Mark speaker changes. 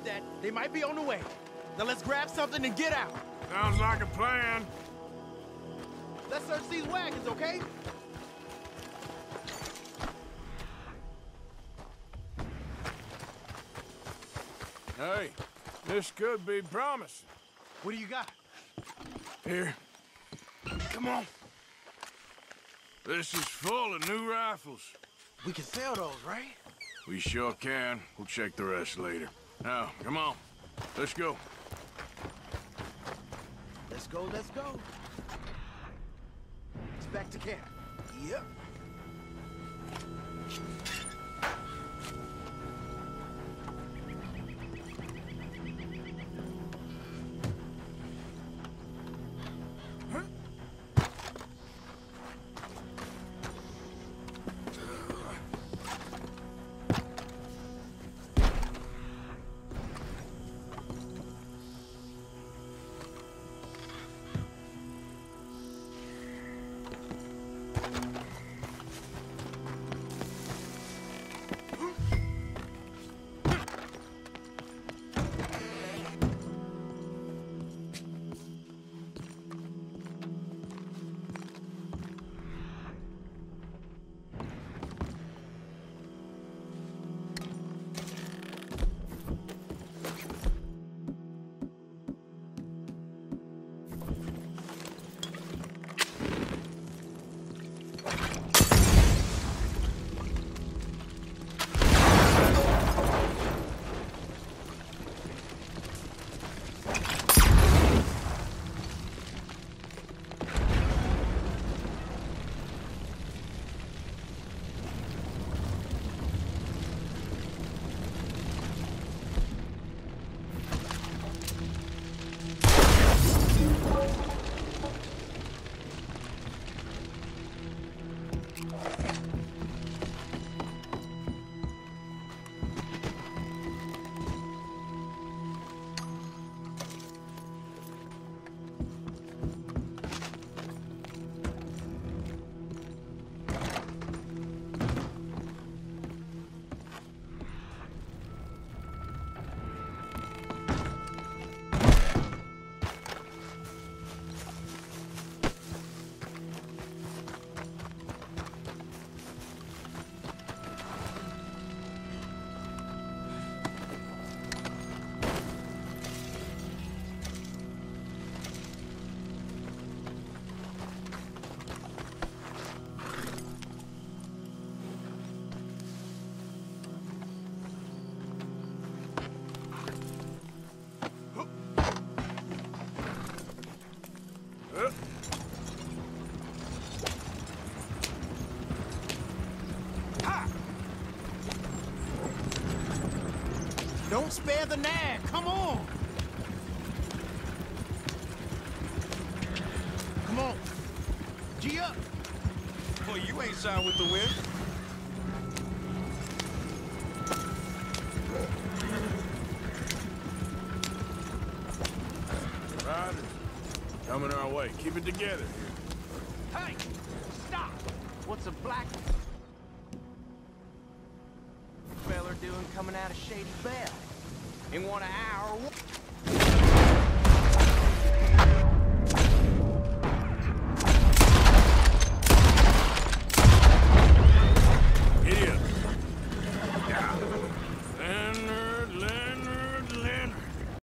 Speaker 1: that. They might be on the way. Now let's grab something and get out.
Speaker 2: Sounds like a plan.
Speaker 1: Let's search these wagons, okay?
Speaker 2: Hey, this could be promising.
Speaker 1: What do you got?
Speaker 2: Here. Come on. This is full of new rifles.
Speaker 1: We can sell those, right?
Speaker 2: We sure can. We'll check the rest later. Now, come on. Let's go.
Speaker 1: Let's go, let's go. It's back to camp. Yep. Don't spare the nag, come on! Come on, G up!
Speaker 3: Well, you ain't shy with the wind.
Speaker 2: Riders, coming our way. Keep it together here.
Speaker 1: Hey, stop! What's a black feller doing coming out of Shady Belle? In one of our...